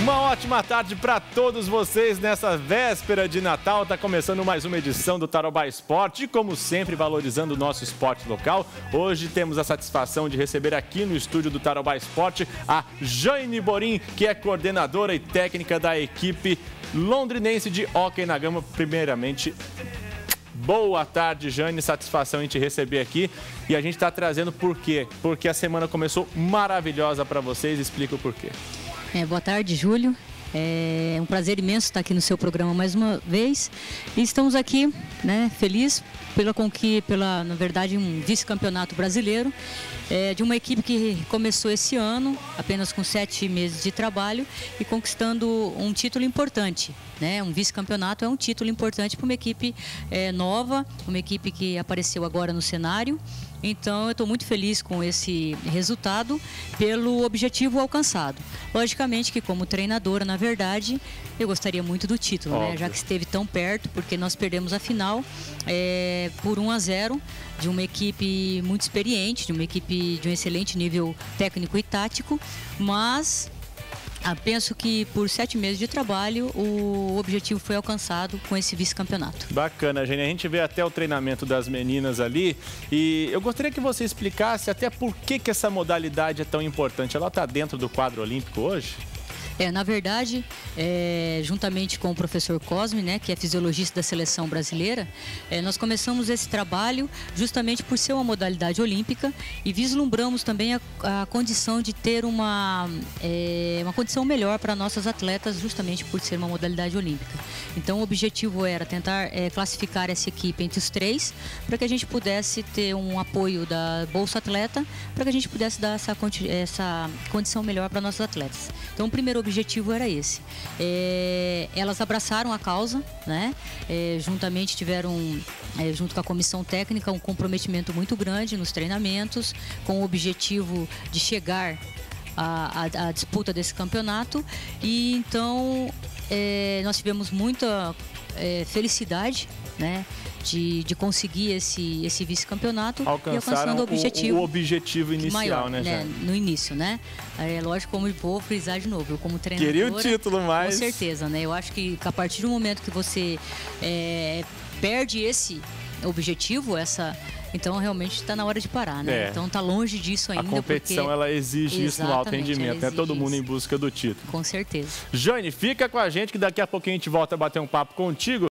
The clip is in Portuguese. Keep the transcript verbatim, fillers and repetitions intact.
Uma ótima tarde para todos vocês nessa véspera de Natal. Está começando mais uma edição do Tarobá Esporte e, como sempre, valorizando o nosso esporte local. Hoje temos a satisfação de receber aqui no estúdio do Tarobá Esporte a Jane Borim, que é coordenadora e técnica da equipe londrinense de hóquei na grama. Primeiramente, boa tarde, Jane. Satisfação em te receber aqui. E a gente está trazendo por quê? Porque a semana começou maravilhosa para vocês. Explica o porquê. É, boa tarde, Júlio. É um prazer imenso estar aqui no seu programa mais uma vez. E estamos aqui, né, feliz pela conquista, pela, na verdade, um vice-campeonato brasileiro é, de uma equipe que começou esse ano, apenas com sete meses de trabalho e conquistando um título importante. Né? Um vice-campeonato é um título importante para uma equipe é, nova, uma equipe que apareceu agora no cenário. Então, eu estou muito feliz com esse resultado pelo objetivo alcançado. Logicamente que, como treinadora, na verdade, eu gostaria muito do título, né? Já que esteve tão perto, porque nós perdemos a final é, por um a zero de uma equipe muito experiente, de uma equipe de um excelente nível técnico e tático, mas... Ah, penso que por sete meses de trabalho o objetivo foi alcançado com esse vice-campeonato. Bacana, Jane. A gente vê até o treinamento das meninas ali e eu gostaria que você explicasse até por que, que essa modalidade é tão importante. Ela está dentro do quadro olímpico hoje? É, na verdade, é, juntamente com o professor Cosme, né, que é fisiologista da seleção brasileira, é, nós começamos esse trabalho justamente por ser uma modalidade olímpica e vislumbramos também a, a condição de ter uma, é, uma condição melhor para nossas atletas, justamente por ser uma modalidade olímpica. Então, o objetivo era tentar é, classificar essa equipe entre os três, para que a gente pudesse ter um apoio da Bolsa Atleta, para que a gente pudesse dar essa, essa condição melhor para nossos atletas. Então, o primeiro objetivo era esse. É, elas abraçaram a causa, né? É, juntamente tiveram, é, junto com a comissão técnica, um comprometimento muito grande nos treinamentos, com o objetivo de chegar à, à, à disputa desse campeonato. E então é, nós tivemos muita é, felicidade, né? De, de conseguir esse, esse vice-campeonato e alcançando o objetivo, o, o objetivo inicial, maior, né, né, no início, né? É lógico, como vou frisar de novo, eu como treinadora... Queria o título, mas... Com certeza, né? Eu acho que a partir do momento que você é, perde esse objetivo, essa... Então, realmente está na hora de parar, né? É. Então, está longe disso ainda. A competição, porque... ela exige isso no alto rendimento, né? Todo mundo em busca do título. Com certeza. Jane, fica com a gente que daqui a pouquinho a gente volta a bater um papo contigo.